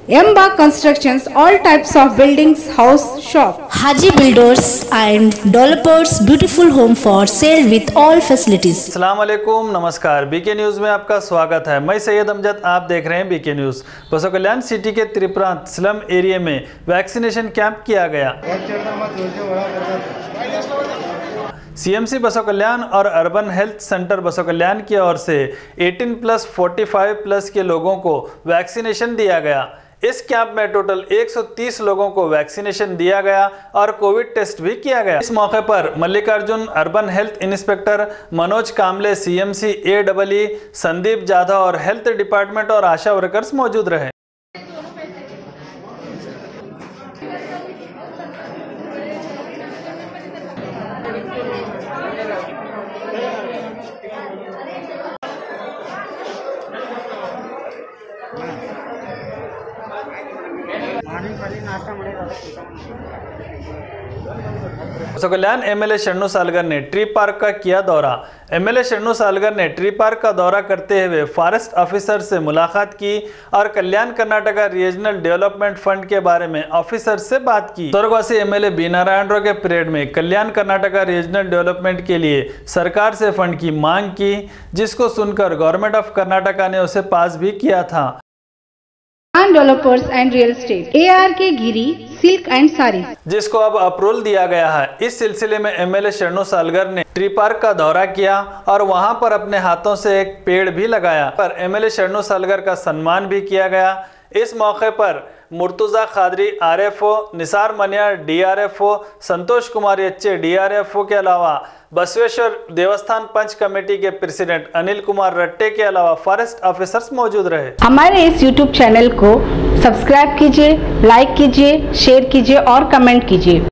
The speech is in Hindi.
Emba Constructions, all types of buildings, house, shop. Haji Builders and Developers, beautiful home for sale with all facilities. अस्सलाम वालेकुम, नमस्कार। बीके न्यूज़ में आपका स्वागत है। मैं सैयद अमजद, आप देख रहे हैं बीके न्यूज़। बसो कल्याण सिटी के त्रिप्रांत स्लम एरिया में वैक्सीनेशन कैंप किया गया। सीएमसी बसो कल्याण और अर्बन हेल्थ सेंटर बसो कल्याण की ओर से 18+ 45+ के लोगों को वैक्सीनेशन दिया गया। इस कैंप में टोटल 130 लोगों को वैक्सीनेशन दिया गया और कोविड टेस्ट भी किया गया। इस मौके पर Mallikarjun urban health inspector, Manoj Kamle CMC AEE, Sandeep Jadhav और हेल्थ डिपार्टमेंट और आशा वर्कर्स मौजूद रहे। बसो कल्याण MLA शरणु सालगर ने ट्री पार्क का किया दौरा। MLA शरणु सालगर ने ट्री पार्क का दौरा करते हुए फॉरेस्ट ऑफिसर से मुलाकात की और Kalyan Karnataka regional development fund के बारे में ऑफिसर से बात की। स्वर्गवासी MLA बी नारायण राव के परेड में कल्याण कर्नाटका रीजनल डेवलपमेंट के लिए सरकार से फंड की मांग की, जिसको सुनकर गवर्नमेंट ऑफ कर्नाटका ने उसे पास भी किया था। Developers and Real Estate, ARK Giri silk and sari, जिसको अब अप्रूवल दिया गया है। इस सिलसिले में MLA शरणु सालगर ने ट्री पार्क का दौरा किया और वहां पर अपने हाथों से एक पेड़ भी लगाया। पर MLA शरणु सालगर का सम्मान भी किया गया। इस मौके पर मुर्तुजा खादरी RFO, निसार मनिया DRFO, Santosh Kumar HA DRFO के अलावा बसवेश्वर देवस्थान पंच कमेटी के प्रेसिडेंट अनिल कुमार रट्टे के अलावा फॉरेस्ट ऑफिसर्स मौजूद रहे। हमारे इस YouTube चैनल को सब्सक्राइब कीजिए, लाइक कीजिए, शेयर कीजिए और कमेंट कीजिए।